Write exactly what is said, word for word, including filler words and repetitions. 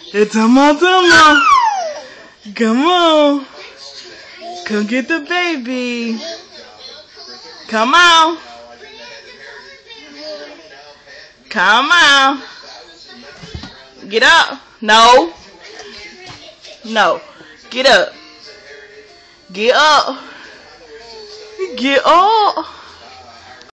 It's a mama. Come on. Come get the baby. Come on. Come on. Get up. No. No. Get up. Get up. Get up.